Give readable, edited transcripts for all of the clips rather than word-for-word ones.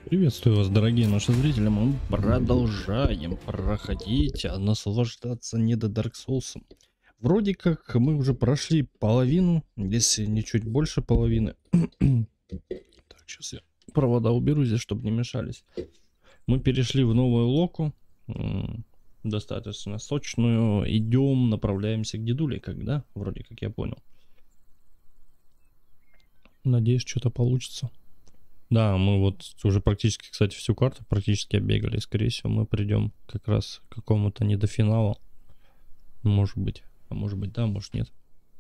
Приветствую вас, дорогие наши зрители. Мы продолжаем проходить, наслаждаться не до Dark Souls. Вроде как мы уже прошли половину, если не чуть больше половины. Так, сейчас я провода уберу здесь, чтобы не мешались. Мы перешли в новую локу, достаточно сочную. Идем, направляемся к дедуле, когда? Вроде как я понял. Надеюсь, что-то получится. Да, мы вот уже практически, кстати, всю карту практически оббегали. Скорее всего, мы придем как раз к какому-то недофиналу. Может быть. А может быть, да, может нет.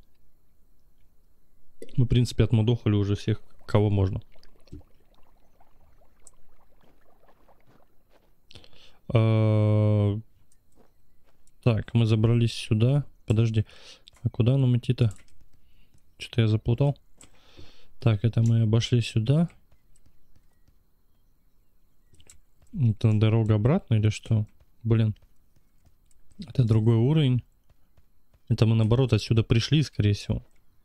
Мы, в принципе, отмудохали уже всех, кого можно. Так, мы забрались сюда. Подожди. А куда нам идти-то? Что-то я заплутал. Так, это мы обошли сюда. Это дорога обратно или что? Блин. Это другой уровень. Это мы наоборот отсюда пришли, скорее всего.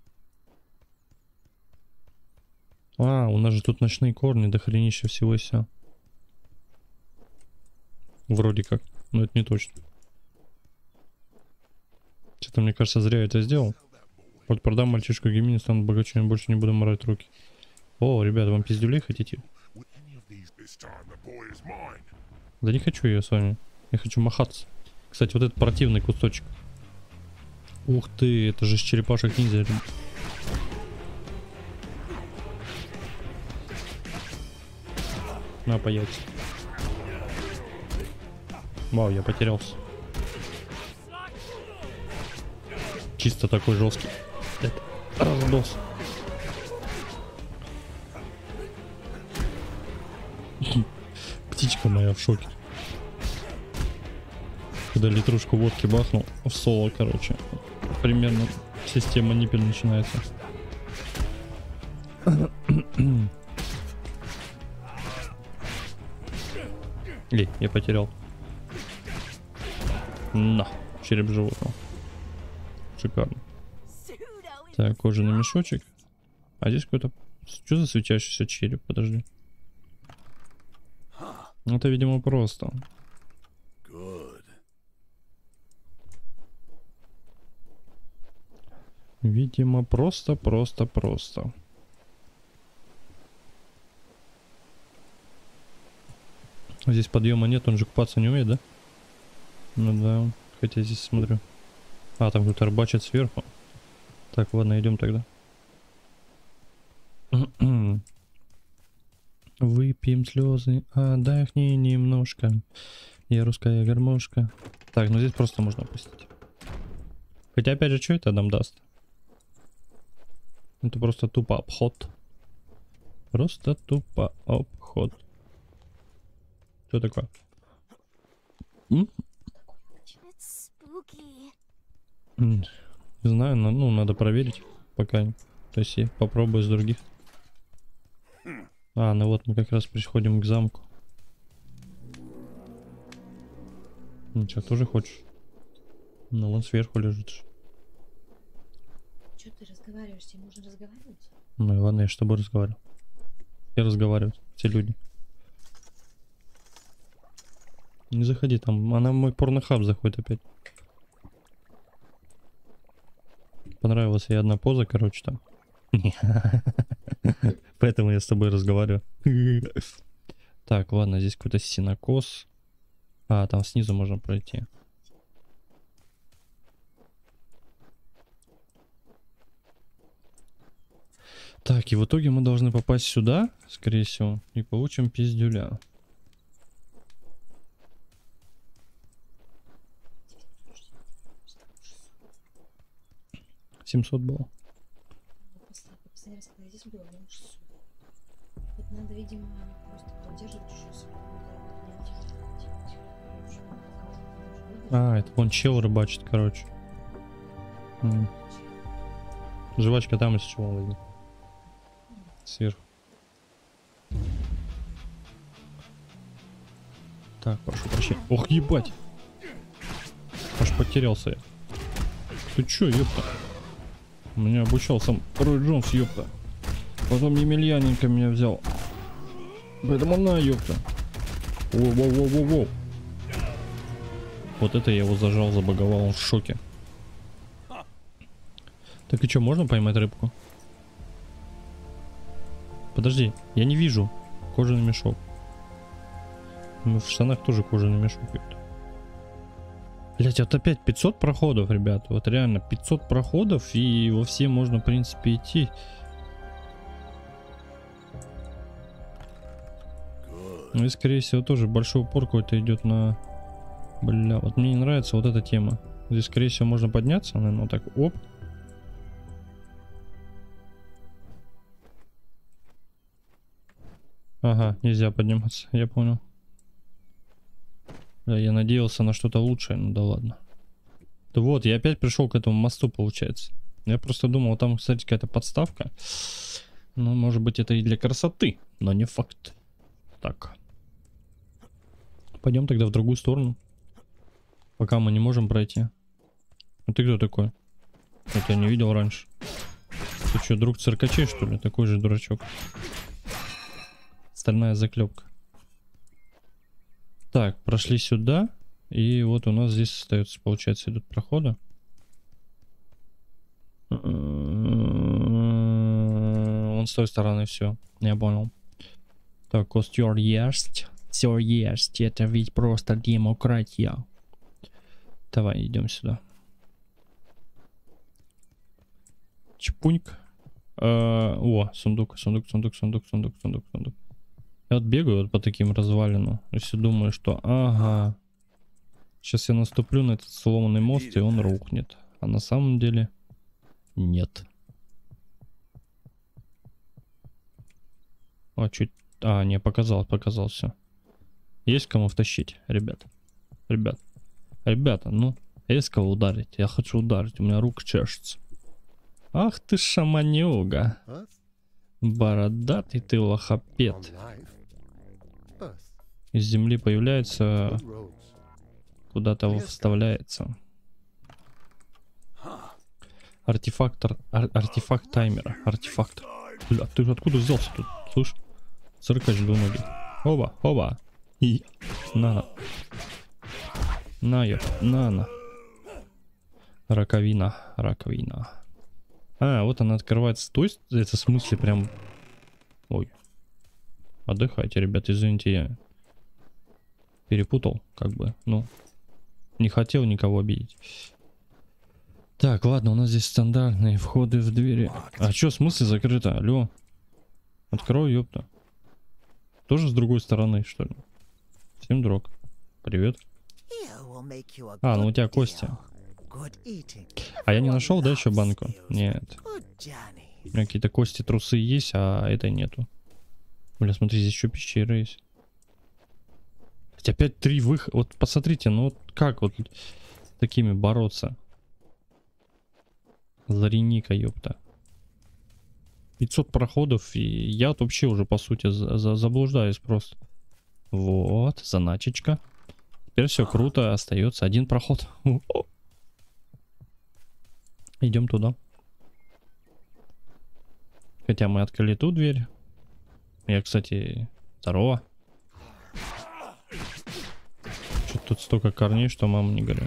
А, у нас же тут ночные корни, до хренища всего и вся. Вроде как. Но это не точно. Что-то, мне кажется, зря я это сделал. Вот продам мальчишку Гемини, стану богачом, больше не буду морать руки. О, ребята, вам пиздюлей хотите? Да не хочу я с вами. Я хочу махаться. Кстати, вот этот противный кусочек. Ух ты, это же с черепашек ниндзя. На, по яйца. Вау, я потерялся. Чисто такой жесткий. Это раздос. Птичка моя в шоке. Когда литрушку водки бахнул в соло, короче. Примерно система ниппель начинается. Эй, я потерял. На, череп животного. Шикарно. Так, кожаный мешочек. А здесь какой-то... Что за светящийся череп? Подожди. Это, видимо, просто. Видимо, просто. Здесь подъема нет, он же купаться не умеет, да? Ну да, хотя здесь смотрю. А, там кто-то рыбачит сверху. Так, ладно, идем тогда. Выпьем слезы, отдохни немножко. Я русская гармошка. Так, ну здесь просто можно опустить. Хотя, опять же, что это нам даст? Это просто тупо обход. Просто тупо обход. Что такое? Не знаю, но, ну, надо проверить пока. То есть я попробую с других. А, ну вот мы как раз приходим к замку. Ну что, тоже хочешь? Ну вон сверху лежит. Что ты разговариваешь? Тебе нужно разговаривать? Ну и ладно, я с тобой разговариваю. Я разговариваю, все люди. Не заходи там, она в мой порнохаб заходит опять. Понравилась ей одна поза, короче, там. Поэтому я с тобой разговариваю. Так, ладно, здесь какой-то сенокос. А, там снизу можно пройти. Так, и в итоге мы должны попасть сюда, скорее всего, и получим пиздюля. 700 было. Последний раз, когда я здесь была, было 600. Вот надо, видимо, просто поддерживать еще свою. А, это вон чел рыбачит, короче. Жвачка там, из чего возьми. Сверху. Так, прошу прощения. Ох, ебать! Аж потерялся я. Ты чё, ёпта? Меня обучал сам Рой Джонс, ёпта. Потом Емельяненко меня взял. Поэтому на, ёпта. Воу-воу-воу-воу-воу. Вот это я его зажал, забаговал, он в шоке. Так и что, можно поймать рыбку? Подожди, я не вижу. Кожаный мешок. В штанах тоже кожаный мешок. Блять, вот опять 500 проходов, ребят. Вот реально 500 проходов, и во все можно, в принципе, идти. Ну и, скорее всего, тоже большой упор какой-то идет на... Бля, вот мне не нравится вот эта тема. Здесь, скорее всего, можно подняться, наверное, вот так. Оп. Ага, нельзя подниматься, я понял. Да, я надеялся на что-то лучшее, ну да ладно. Да вот, я опять пришел к этому мосту, получается. Я просто думал, там, кстати, какая-то подставка. Ну, может быть, это и для красоты, но не факт. Так. Пойдем тогда в другую сторону. Пока мы не можем пройти. А ты кто такой? Я тебя не видел раньше. Ты что, друг циркачей, что ли? Такой же дурачок. Стальная заклепка. Так, прошли сюда. И вот у нас здесь остается, получается, идут проходы. Он с той стороны все. Я понял. Так, костер есть. Все есть. Это ведь просто демократия. Давай, идем сюда. Чпуньк. О, сундук. Я вот бегаю вот по таким развалинам. И все думаю, что ага. Сейчас я наступлю на этот сломанный мост, и он рухнет. А на самом деле нет. А, чуть... А, не, показал все. Есть кому втащить, ребят? Ребята, ну, есть кого ударить? Я хочу ударить, у меня рука чешется. Ах ты шаманюга. Бородатый ты лохопед. Из земли появляется, куда-то вставляется. Артефакт таймера. Артефактор. Бля, ты откуда взялся тут? Слышь? Циркач двуногий. Оба. И на. На. Раковина. А, вот она открывается. То есть, это в смысле прям... Ой. Отдыхайте, ребят, извините, я перепутал, как бы, ну, не хотел никого обидеть. Так, ладно, у нас здесь стандартные входы в двери. А чё, в смысле закрыто? Алло. Открой, ёпта. Тоже с другой стороны, что ли? Всем дрог. Привет. А, ну у тебя кости. А я не нашел, да, еще банку? Нет. У меня какие-то кости, трусы есть, а этой нету. Бля, смотри, здесь еще пещеры есть. Хотя опять 3 выхода. Вот посмотрите, ну вот как вот с такими бороться? Зареника, ёпта. 500 проходов, и я вот вообще уже, по сути, заблуждаюсь просто. Вот, заначечка. Теперь все круто, остается 1 проход. Идем туда. Хотя мы открыли ту дверь. Я, кстати, здорово. Что-то тут столько корней, что мама не горюй.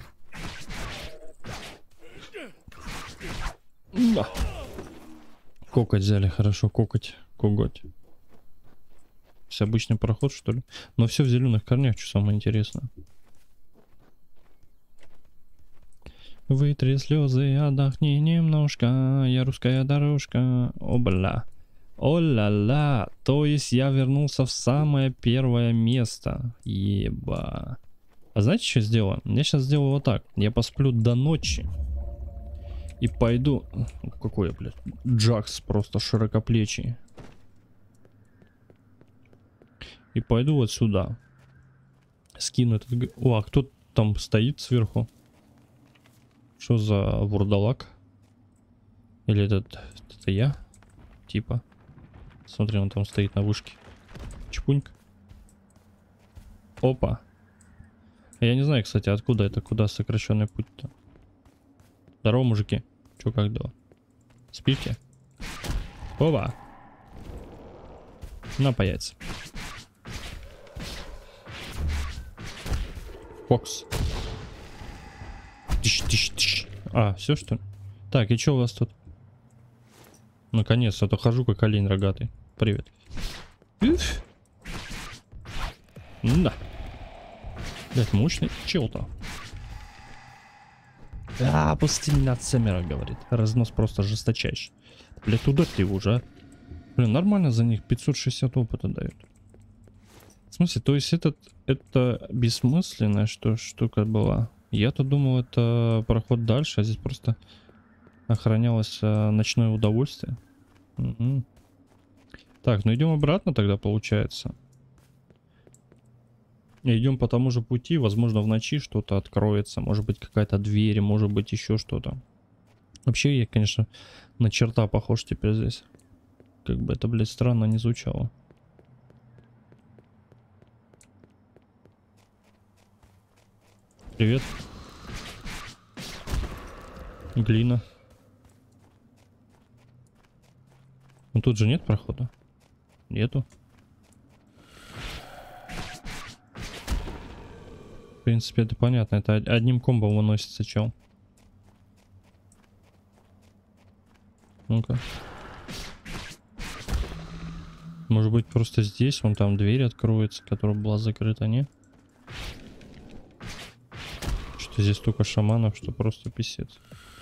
Да. Кокоть взяли, хорошо, коготь. Все обычный проход, что ли? Но все в зеленых корнях, что самое интересное. Вытри слезы, отдохни немножко, я русская дорожка. О-бля. О-ля-ля. То есть я вернулся в самое первое место. Еба. А знаете, что сделаю? Я сейчас сделаю вот так. Я посплю до ночи. И пойду... Какой я, блядь? Джакс просто широкоплечий. И пойду вот сюда. Скину этот... О, а кто там стоит сверху? Что за вурдалак? Или это я? Типа. Смотри, он там стоит на вышке. Чпуньк. Опа. Я не знаю, кстати, откуда это, куда сокращенный путь-то. Здорово, мужики. Чё, как дела? Спите? Опа. На, по яйца. Кокс. Тыщ. А, все что ли? Так, и что у вас тут? Наконец-то, а то хожу как олень рогатый. Привет. Уф. Да. Блять, мощный чел-то. А, пусти меня от Сэмера, говорит. Разнос просто жесточайший. Блять, туда ты уже, а? Блин, нормально за них 560 опыта дают. В смысле, то есть это бессмысленная штука была? Я-то думал, это проход дальше, а здесь просто охранялось ночное удовольствие. Угу. Так, ну идем обратно тогда, получается. Идем по тому же пути, возможно, в ночи что-то откроется, может быть, какая-то дверь, может быть, еще что-то. Вообще, я, конечно, на черта похож теперь здесь. Как бы это, блядь, странно не звучало. Привет. Глина. Ну тут же нет прохода? Нету. В принципе, это понятно. Это одним комбом выносится, чел. Ну-ка. Может быть, просто здесь, вон там дверь откроется, которая была закрыта, не? Что здесь столько шаманов, что просто писец.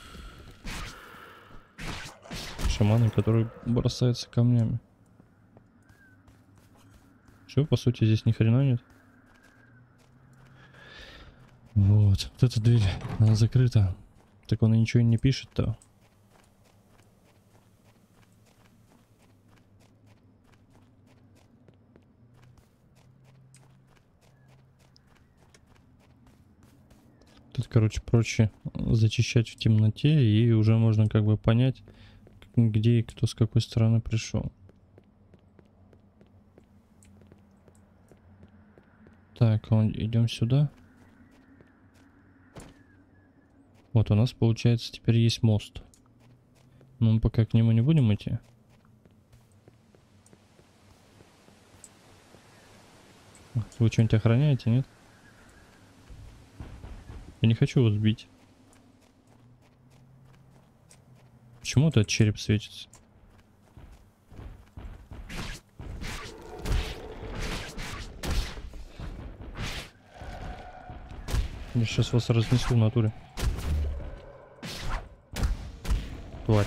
Шаманы, которые бросаются камнями. Все, по сути, здесь ни хрена нет. Вот эта дверь, она закрыта. Так он и ничего не пишет-то. Тут, короче, проще зачищать в темноте, и уже можно как бы понять, где и кто с какой стороны пришел. Так, идем сюда. Вот у нас, получается, теперь есть мост. Но мы пока к нему не будем идти. Вы что-нибудь охраняете, нет? Я не хочу вас сбить. Почему этот череп светится? Я сейчас вас разнесу в натуре. Тварь.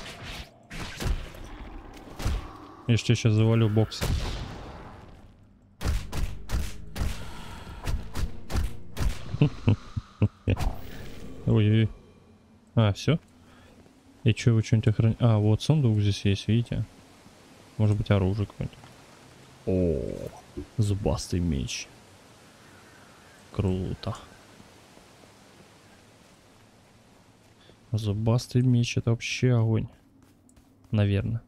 Я ж тебя сейчас завалю боксом. Ой-ой-ой. А, все? И что, вы что-нибудь охраняете? А, вот сундук здесь есть, видите? Может быть, оружие какое-то. О, зубастый меч. Круто. Зубастый меч — это вообще огонь. Наверное.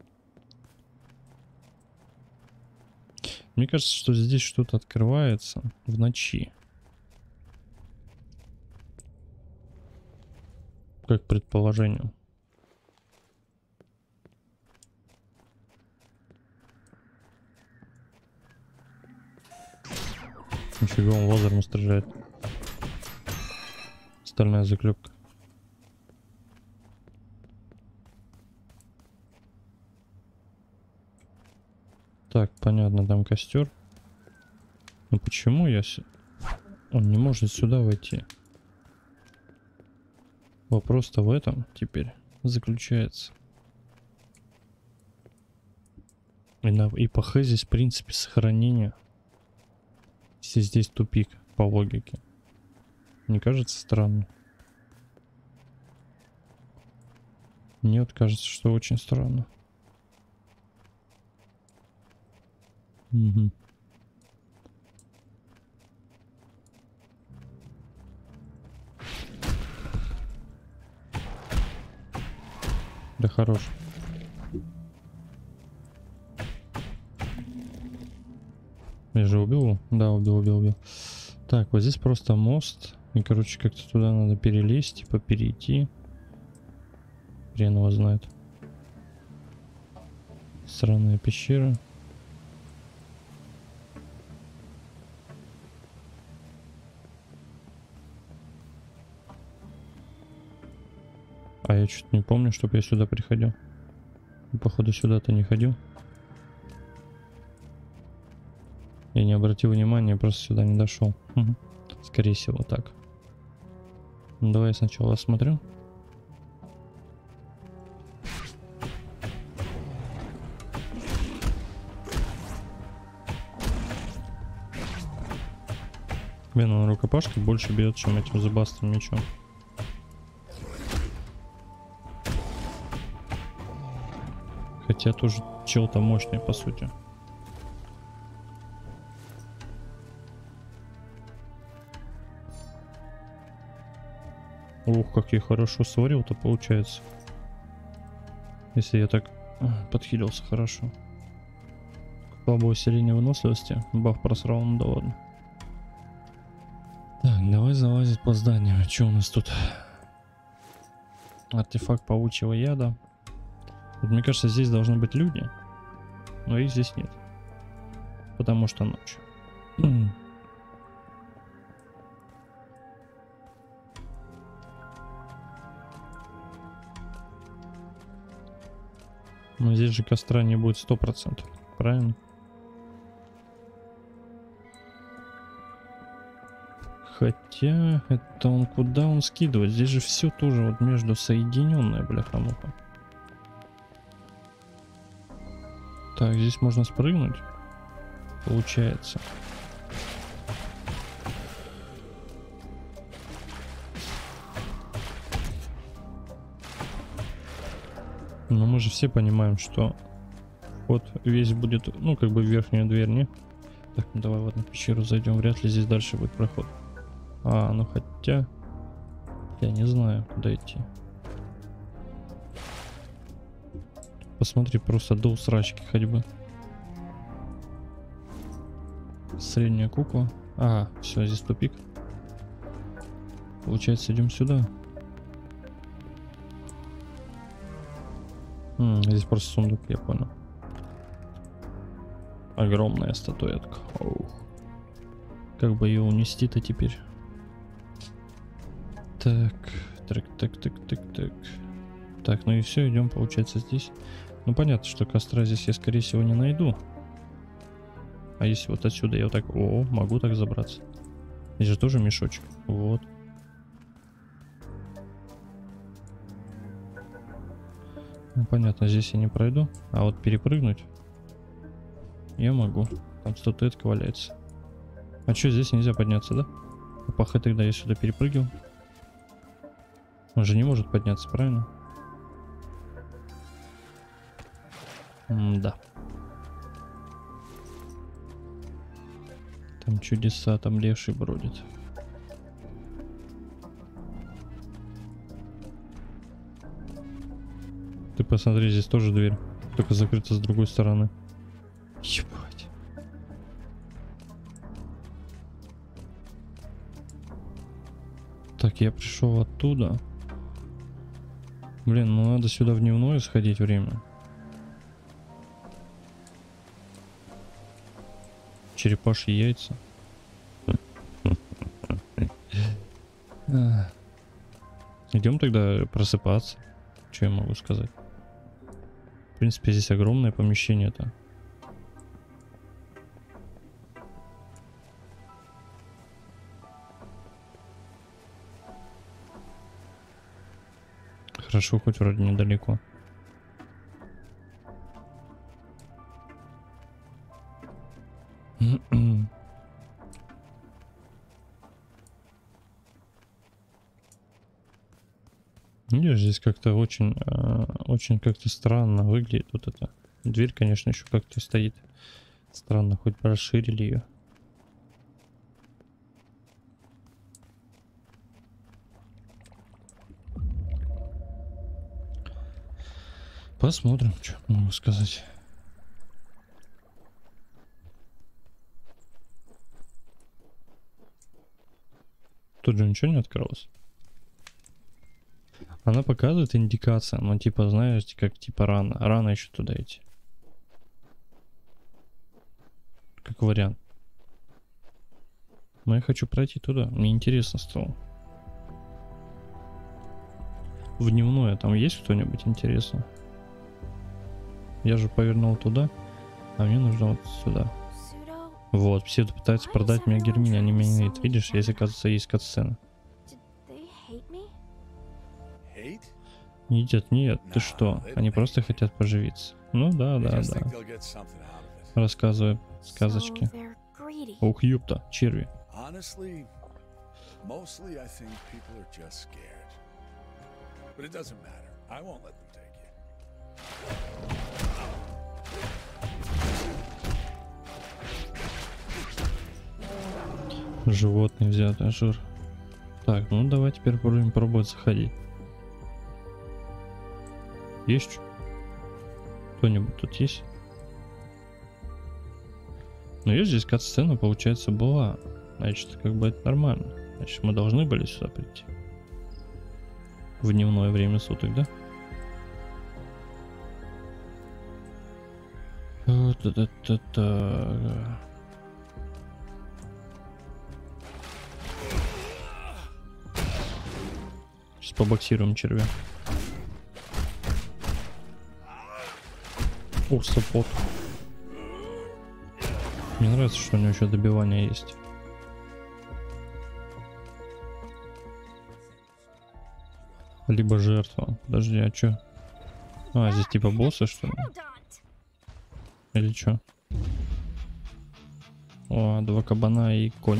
Мне кажется, что здесь что-то открывается в ночи. Как предположение. Нифига, он лазером стреляет. Стальная заклепка. Так, понятно, там костер. Но почему он не может сюда войти? Вопрос-то в этом теперь заключается. И по Х здесь, в принципе, сохранение. Если здесь тупик, по логике. Не кажется странно? Мне вот кажется, что очень странно. Угу. Да хорош. Я же убил? Да, убил. Так, вот здесь просто мост. И, короче, как-то туда надо перелезть, типа перейти. Хрен его знает. Странная пещера. А я что-то не помню, чтобы я сюда приходил. И, походу, сюда-то не ходил. Я не обратил внимания, просто сюда не дошел. Угу. Скорее всего, так. Ну, давай я сначала осмотрю. Блин, он рукопашкой больше бьет, чем этим зубастым мечом. Хотя тоже чел-то мощный, по сути. Ух, как я хорошо сварил-то получается. Если я так подхилился хорошо. Слабое усиление выносливости. Баф просрал, ну да ладно. Так, давай залазить по зданию. Что у нас тут? Артефакт паучьего яда. Вот, мне кажется, здесь должны быть люди. Но их здесь нет. Потому что ночь. Но здесь же костра не будет 100%. Правильно? Хотя, это он куда он скидывает? Здесь же все тоже вот между соединенное, бляха-муха. Так, здесь можно спрыгнуть. Получается. Но мы же все понимаем, что вход весь будет, ну, как бы в верхнюю дверь, не? Так, ну давай, ладно, в пещеру зайдем. Вряд ли здесь дальше будет проход. Ну хотя... Я не знаю, куда идти. Посмотри, просто до усрачки ходьбы. Средняя кукла. Все, здесь тупик. Получается, идем сюда. Здесь просто сундук, я понял. Огромная статуэтка. Оух. Как бы ее унести-то теперь? Так. Так, ну и все, идем, получается, здесь. Ну понятно, что костра здесь я, скорее всего, не найду. А если вот отсюда я вот так... могу так забраться. Здесь же тоже мешочек. Вот. Ну понятно, здесь я не пройду. А вот перепрыгнуть я могу. Там статуэтка валяется. А что, здесь нельзя подняться, да? Пахай, тогда я сюда перепрыгивал. Он же не может подняться, правильно? Да. Там чудеса, там леший бродит. Ты посмотри, здесь тоже дверь. Только закрыта с другой стороны. Ебать. Так, я пришел оттуда. Блин, ну надо сюда в дневное сходить время. Черепашьи яйца. Идем тогда просыпаться. Что я могу сказать? В принципе, здесь огромное помещение-то. Хорошо, хоть вроде недалеко. Видишь, здесь как-то очень, очень как-то странно выглядит вот эта дверь, конечно, еще как-то стоит странно, хоть бы расширили ее. Посмотрим, что могу сказать. Тут же ничего не открылось. Она показывает индикация, но типа, знаешь, как типа рано. Рано еще туда идти. Как вариант. Но я хочу пройти туда. Мне интересно стало. В дневное там есть кто-нибудь интересно? Я же повернул туда, а мне нужно вот сюда. Вот, все тут пытаются продать меня Гермине, они меня ненавидят. Видишь, если, оказывается, есть катсцена. Нет, нет, ты что? Они просто хотят поживиться. Ну да, да, да. Рассказывай сказочки. Ух, ёпта, черви. Животные взяты, жир. Так, ну давай теперь будем пробовать заходить. Есть что? Кто-нибудь тут есть? Ну, есть здесь кат-сцена, получается, была. Значит, как бы это нормально. Значит, мы должны были сюда прийти. В дневное время суток, да? Сейчас побоксируем червя. О, сапот. Мне нравится, что у него еще добивание есть. Либо жертва. Подожди, а чё? А, здесь типа боссы, что ли? Или чё? О, 2 кабана и конь.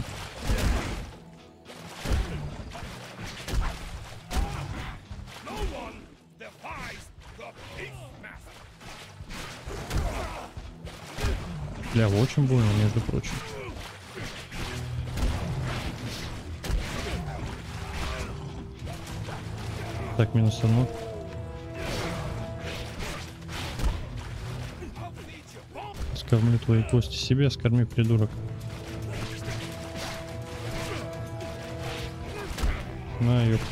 Бля, очень больно, между прочим. Так, минус одно. Скормлю твои кости себе, скорми, придурок. На, ёп.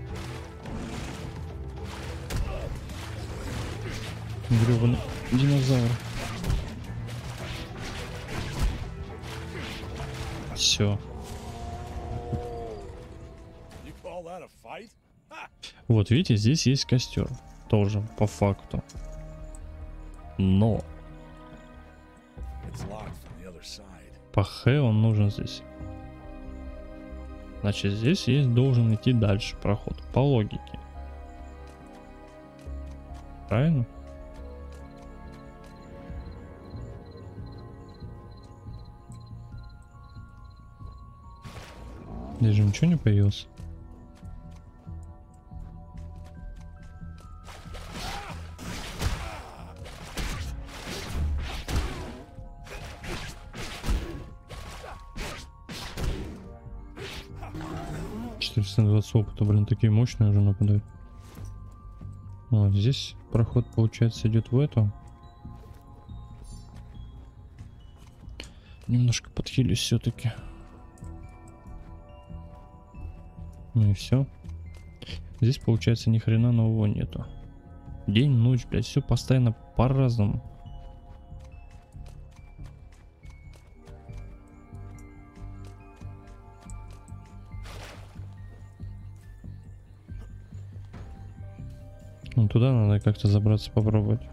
Грёбаный динозавр. Все. Вот видите, здесь есть костер. Тоже по факту. Но по Х он нужен здесь. Значит, здесь есть должен идти дальше проход. По логике. Правильно? Здесь же ничего не появилось. Опыта, блин, такие мощные уже нападают. Вот здесь проход, получается, идет в эту. Немножко подхилюсь все-таки. Ну и все. Здесь, получается, ни хрена нового нету. День, ночь, блядь, все постоянно по-разному. Ну, туда надо как-то забраться, попробовать.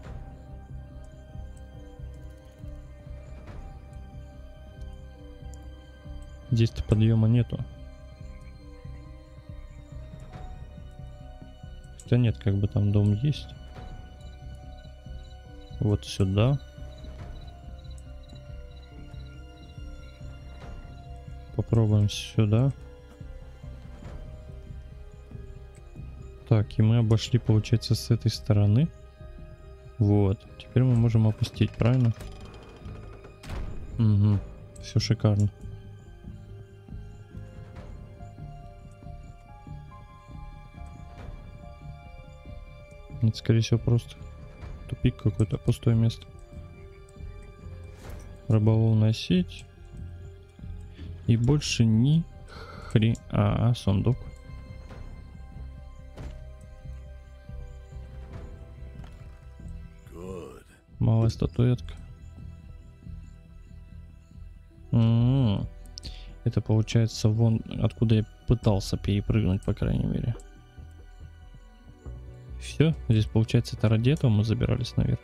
Здесь-то подъема нету. Хотя нет, как бы там дом есть. Вот сюда. Попробуем сюда. Так, и мы обошли, получается, с этой стороны. Вот. Теперь мы можем опустить, правильно? Угу. Все шикарно. Это, скорее всего, просто тупик какой-то, пустое место. Рыболовная сеть. И больше ни хрена. Сундук. Малая статуэтка. Это получается вон откуда я пытался перепрыгнуть, по крайней мере. Все, здесь получается это ради этого мы забирались наверх.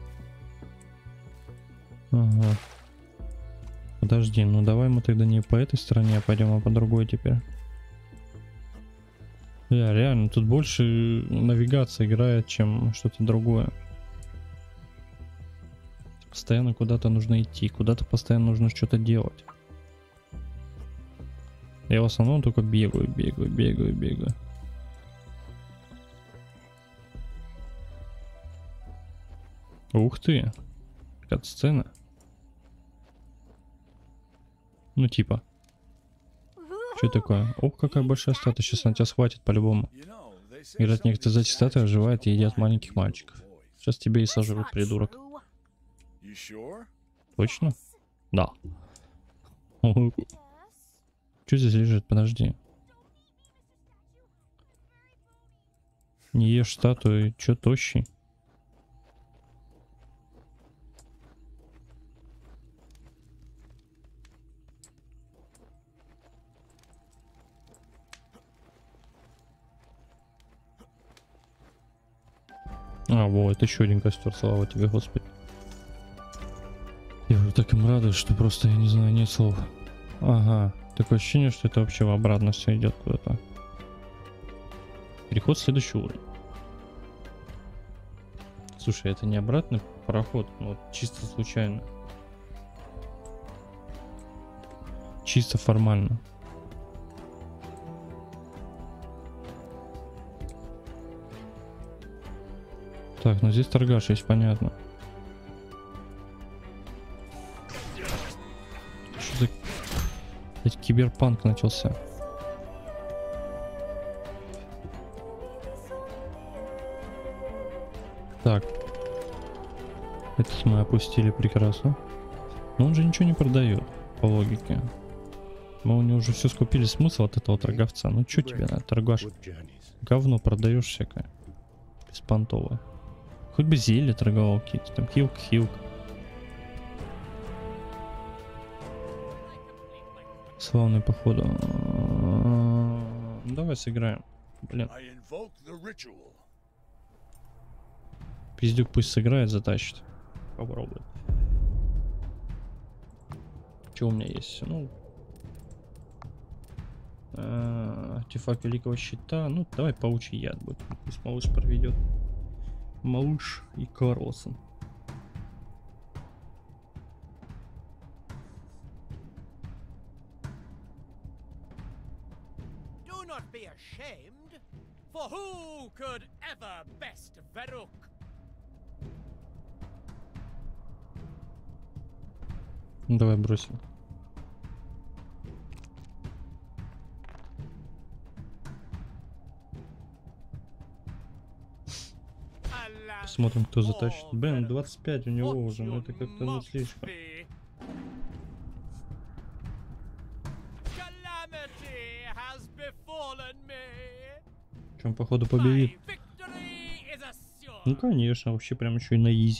Ага. Подожди, ну давай мы тогда не по этой стороне, а пойдем, а по другой теперь. Реально, тут больше навигация играет, чем что-то другое. Постоянно куда-то нужно идти, куда-то постоянно нужно что-то делать. Я в основном только бегаю. Ух ты, кат-сцена. Ну типа. Что такое? Ох, какая большая статуя, сейчас она тебя схватит по-любому. Говорят, некоторые за эти статуи оживают и едят маленьких мальчиков. Сейчас тебе и сожрут, придурок. Точно? Да. Что здесь лежит? Подожди. Не ешь статуи, чё тощий? А, вот, еще один костер, слава тебе, Господи. Я уже так им радуюсь, что просто, я не знаю, нет слов. Ага, такое ощущение, что это вообще в обратно все идет куда-то. Переход в следующий уровень. Слушай, это не обратный проход, ну, вот чисто случайно. Чисто формально. Так, ну здесь торгаш есть, понятно. Что за... Блять, киберпанк начался. Так. Этот мы опустили прекрасно. Но он же ничего не продает, по логике. Мы у него уже все скупили, смысл от этого торговца. Ну что тебе надо, торгаш? Говно продаешь всякое. Беспонтовое. Хоть бы зелье торговал какие-то, там хилк. Славный походу. Давай сыграем. Блин. Пиздюк пусть сыграет, затащит. Попробуй. Что у меня есть? Ну. Артефакт великого щита. Ну, давай паучий яд будет. Пусть малыш проведет. Малыш и Карлсон. Ну, давай бросим. Посмотрим, кто затащит. Блин, 25 у него уже, но это как-то ну слишком. Чем походу победит? Ну конечно, вообще прям еще и на изи.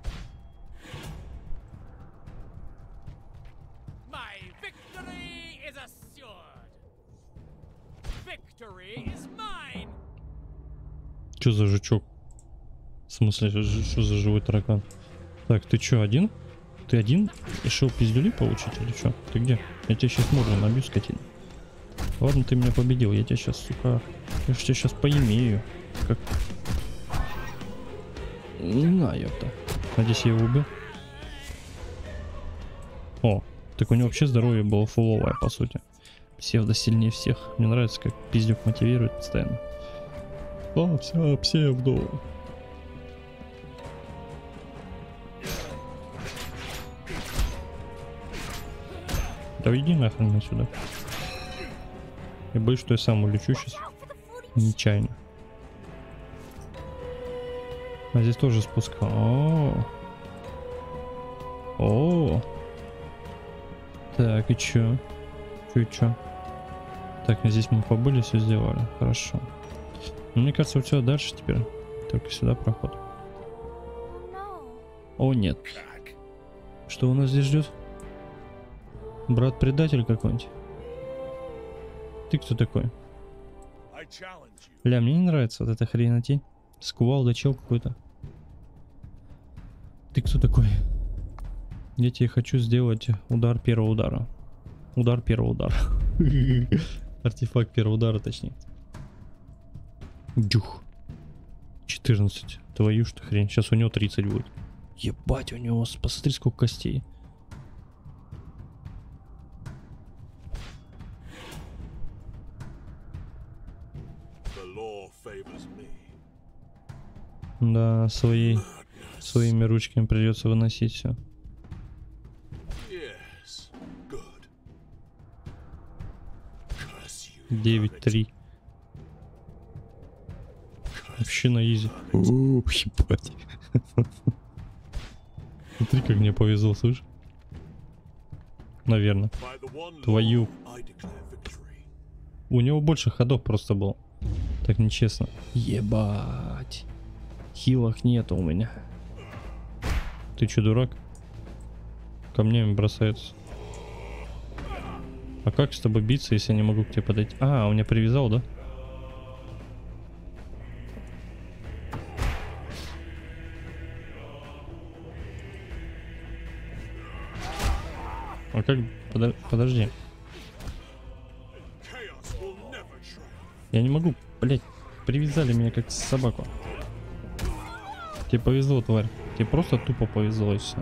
Что за жучок? В смысле, что за живой таракан? Так, ты чё, один? Ты один? Решил пиздюли получить или что? Ты где? Я тебя сейчас морду набью, скотина. Ладно, ты меня победил, я тебя сейчас, сука... Я же тебя сейчас поимею. Как... На, ёпта. Надеюсь, я его убил. О, так у него вообще здоровье было фуловое, по сути. Псевдо сильнее всех. Мне нравится, как пиздюк мотивирует постоянно. О, все, псевдо. Да уйди нахрен отсюда. Я боюсь, что я сам улечу сейчас. Нечаянно. А здесь тоже спуск. О. Так, и чё? Чё? Так, здесь мы побыли, все сделали. Хорошо. Ну, мне кажется, вот сюда дальше теперь. Только сюда проход. О, нет. Что у нас здесь ждет? Брат-предатель какой-нибудь? Ты кто такой? Ля, мне не нравится вот эта хренотень. С кувалдой чел какой-то. Ты кто такой? Я тебе хочу сделать удар первого удара. Удар первого удара. Артефакт первого удара, точнее. Дюх. 14. Твою что хрень. Сейчас у него 30 будет. Ебать, у него, посмотри, сколько костей. Да, своими ручками придется выносить все. 9-3. Вообще на изи. О, ебать. Смотри, как мне повезло, слышь? Наверное. Твою. У него больше ходов просто было. Так нечестно. Ебать. Хилок нету у меня. Ты че, дурак? Камнями бросается. А как с тобой биться, если я не могу к тебе подойти? А, он меня привязал, да? А как? Подожди. Я не могу, блять. Привязали меня как собаку. Тебе повезло, тварь. Тебе просто тупо повезло и все.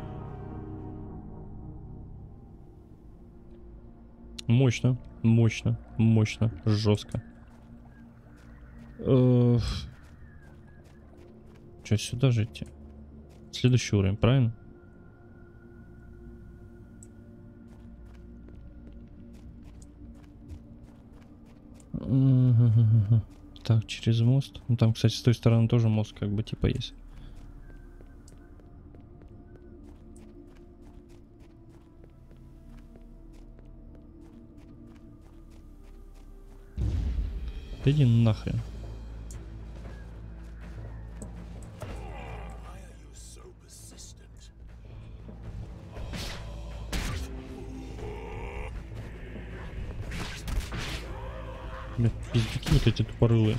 Мощно, мощно, мощно, жестко. Че, сюда же идти? Следующий уровень, правильно? Так, через мост. Ну, там, кстати, с той стороны тоже мост как бы типа есть. Да иди нахрен. Блин, пиздюки вот эти тупорылые.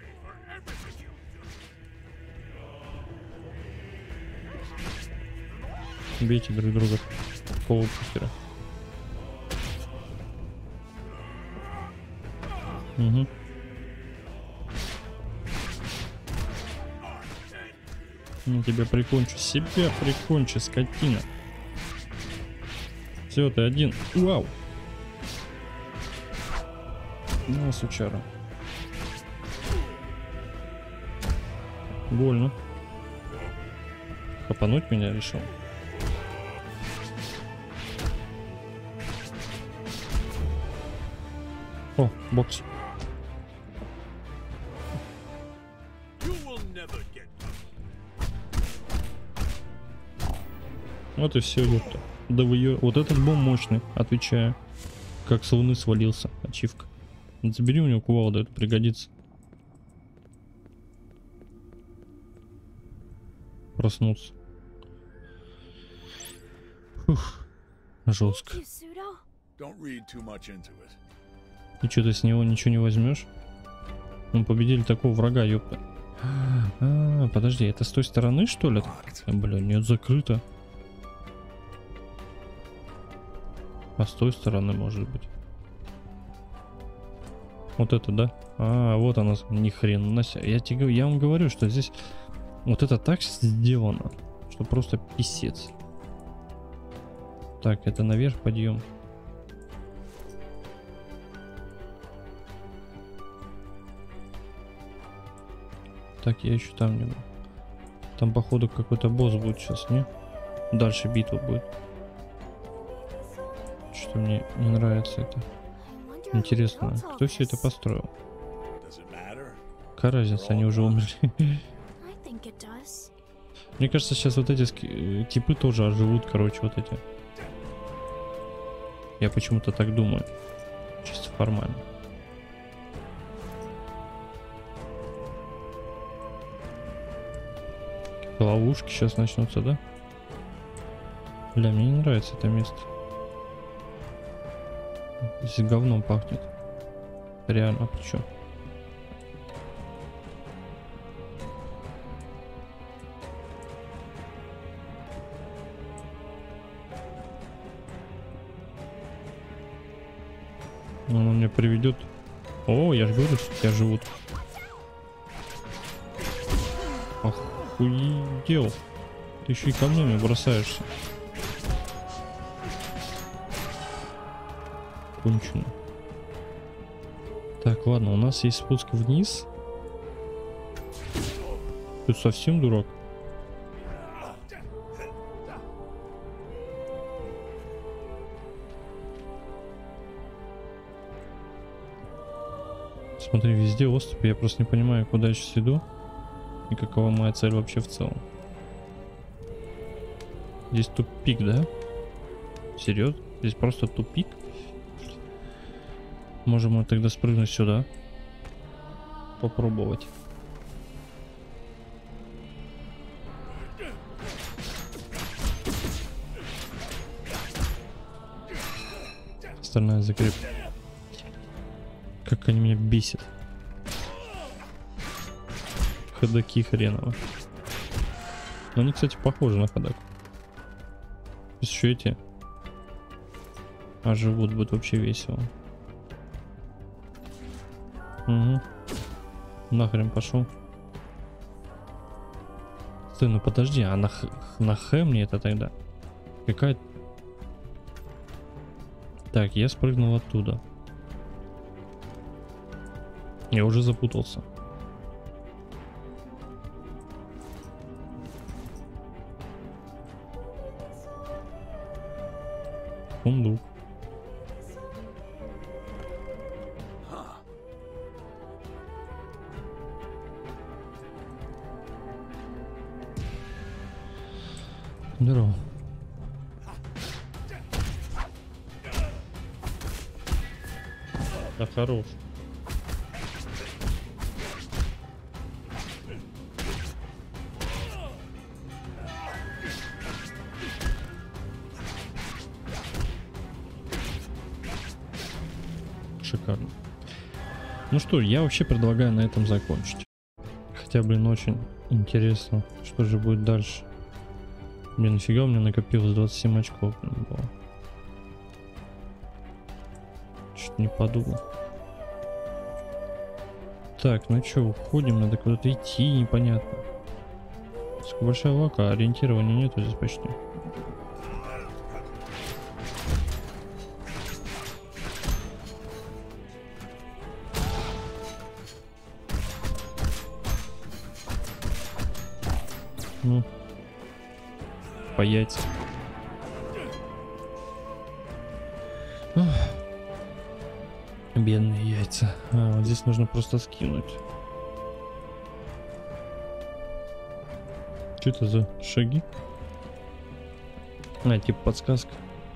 Бейте друг друга. Какого пустера. Угу. Я тебя прикончу. Себя прикончу, скотина. Все, ты один. Вау. Ну, сучара. Больно. Хапануть меня решил. О, бокс. Вот и все, ёпта. Да вы ее... Вот этот бомб мощный, отвечаю. Как с луны свалился. Ачивка. Забери у него кувалду, это пригодится. Проснуться. Фух. Жестко. И что, ты с него ничего не возьмешь? Мы победили такого врага, ёпта. Подожди, это с той стороны, что ли? Бля, нет, закрыто. А с той стороны, может быть. Вот это, да? А, вот она, ни хрена себе. Я вам говорю, что здесь вот это так сделано, что просто писец. Так, это наверх подъем. Так, я еще там не был. Там, походу, какой-то босс будет сейчас, не? Дальше битва будет. Что мне не нравится это. Интересно, кто все это построил? Какая разница, они уже умерли. Мне кажется, сейчас вот эти типы тоже оживут, короче, вот эти. Я почему-то так думаю. Чисто формально. Ловушки сейчас начнутся, да? Бля, мне не нравится это место. Здесь говном пахнет. Реально, причем. Он меня приведет. О, я же говорю, что у тебя живут. Охуел. Ты еще и камнями бросаешься. Кончено. Так, ладно, у нас есть спуск вниз. Ты совсем дурак? Смотри, везде остров, я просто не понимаю, куда я сейчас иду и какова моя цель вообще в целом. Здесь тупик, да? Серьезно? Здесь просто тупик? Можем мы тогда спрыгнуть сюда. Попробовать. Остальная закреп. Как они меня бесят. Ходаки хреново. Но они, кстати, похожи на ходак. Еще эти. А живут, будет вообще весело. Угу. Нахрен пошел. Стой, ну подожди, а на Х мне это тогда? Какая... Так, я спрыгнул оттуда. Я уже запутался. Сундук. Здорово. Да хорош. Шикарно. Ну что, я вообще предлагаю на этом закончить. Хотя, блин, очень интересно, что же будет дальше. Блин, нафига у меня накопилось 27 очков, блин, было. Чуть не подумал. Так, ну что, уходим, надо куда-то идти, непонятно. Сколько большая лака, ориентирования нету здесь почти. Ну, по яйцам. Бедные яйца. А, вот здесь нужно просто скинуть. Что это за шаги? А, типа подсказка.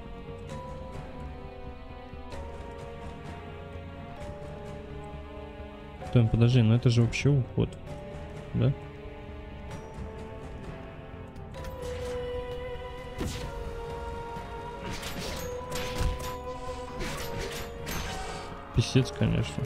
Стой, подожди, но это же вообще уход, да? Писец, конечно.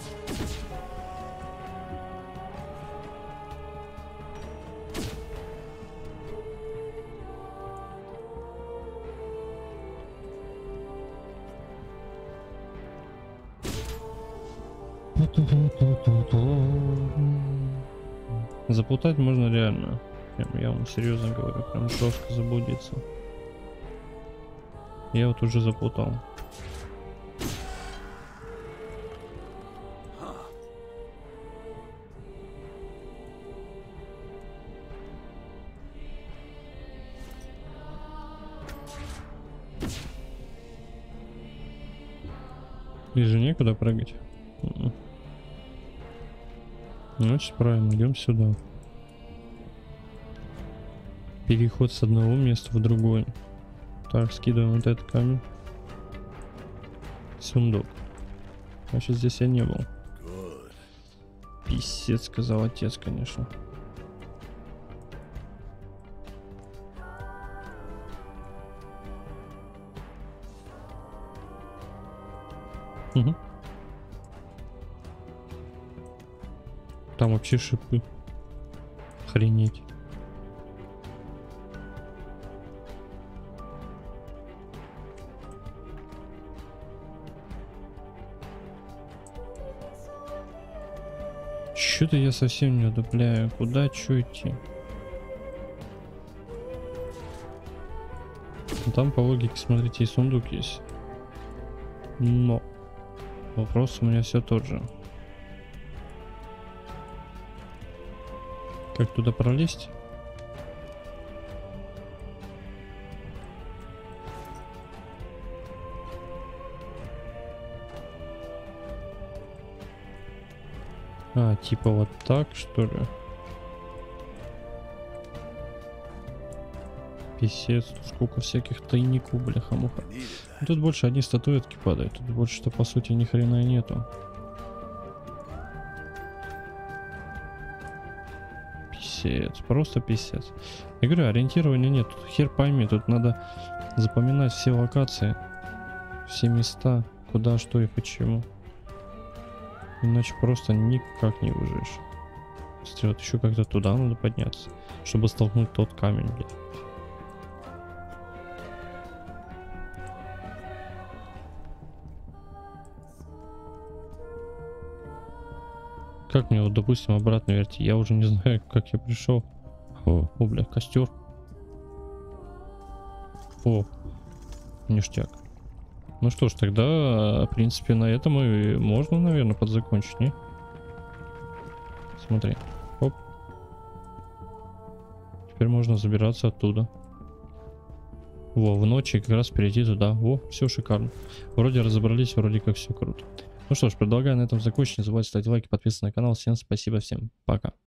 Заплутать можно реально. Я вам серьезно говорю, прям жестко заблудиться. Я вот уже заплутал. Здесь же некуда прыгать. Значит, правильно, идем сюда. Переход с одного места в другой. Так, скидываем вот этот камень. Сундук. Значит, здесь я не был. Писец, сказал отец, конечно. Угу. Там вообще шипы. Охренеть. Что-то я совсем не удупляю. Куда, что идти? Ну, там по логике, смотрите, и сундук есть. Но вопрос у меня все тот же. Как туда пролезть? А, типа вот так, что ли? Писец, тут сколько всяких тайников, бляха-муха. Тут больше одни статуэтки падают, тут больше-то по сути ни хрена и нету. Писец, просто писец. Я говорю, ориентирования нет, тут хер пойми, тут надо запоминать все локации, все места, куда, что и почему. Иначе просто никак не выживешь. Смотри, вот еще как-то туда надо подняться, чтобы столкнуть тот камень, блядь. Как мне вот, допустим, обратно верти? Я уже не знаю, как я пришел. О, бля, костер. О, ништяк. Ну что ж, тогда, в принципе, на этом и можно, наверное, подзакончить, не? Смотри. Оп. Теперь можно забираться оттуда. Во, в ночи как раз перейти туда. Во, все шикарно. Вроде разобрались, вроде как все круто. Ну что ж, предлагаю на этом закончить. Не забывайте ставить лайки, подписываться на канал. Всем спасибо, всем пока.